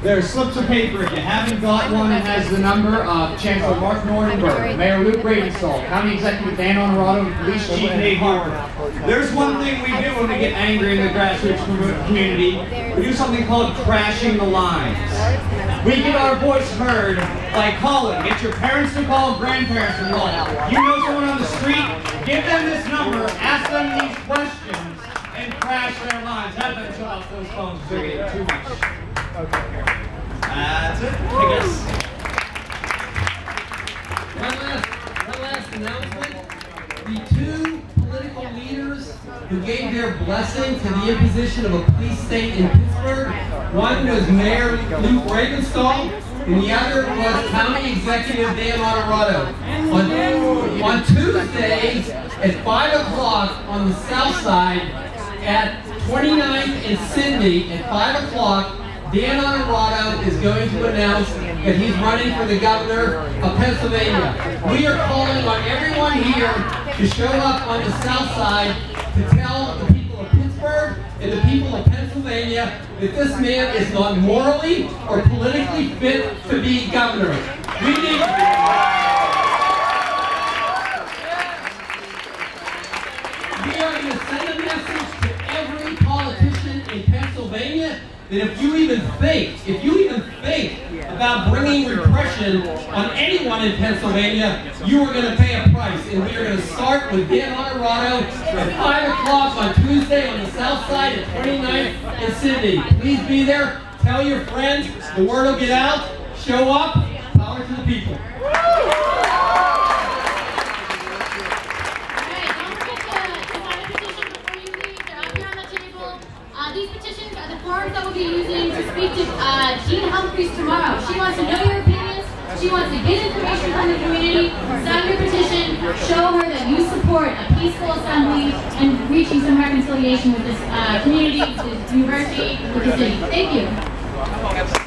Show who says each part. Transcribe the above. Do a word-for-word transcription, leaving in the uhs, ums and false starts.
Speaker 1: There's slips of paper. If you haven't got one, it has the number of Chancellor Mark Nordenberg, Mayor Luke Ravenstall, County Executive Dan Honorado, and Police Chief Nate Harper. There's one thing we do when we get angry in the grassroots community. We do something called crashing the lines. We get our voice heard by calling. Get your parents to call, grandparents to call. You know someone on the street? Give them this number, ask them these questions, and crash their lines. Have them fill out those phones because they're getting too much. Okay. That's it, I guess.
Speaker 2: One last, one last announcement. The two political leaders who gave their blessing to the imposition of a police state in Pittsburgh, one was Mayor Luke Ravenstall, and the other was County Executive Dan Honorado. On, on Tuesday at five o'clock on the south side at twenty-ninth and Cindy at five o'clock, Dan Honorado is going to announce that he's running for the governor of Pennsylvania. We are calling on everyone here to show up on the south side to tell the people of Pittsburgh and the people of Pennsylvania that this man is not morally or politically fit to be governor. We need We are going to send a message to every politician in Pennsylvania that if you even think, if you even think about bringing repression on anyone in Pennsylvania, you are going to pay a price. And we are going to start with Dan Honorado at five o'clock on Tuesday on the south side at twenty-ninth and Cindy. Please be there. Tell your friends. The word will get out. Show up. Power to the people.
Speaker 3: These petitions are the forms that we'll be using to speak to uh, Jean Humphreys tomorrow. She wants to know your opinions. She wants to get information from the community. Sign your petition. Show her that you support a peaceful assembly and reaching some reconciliation with this uh, community, with this university, with the city. Thank you.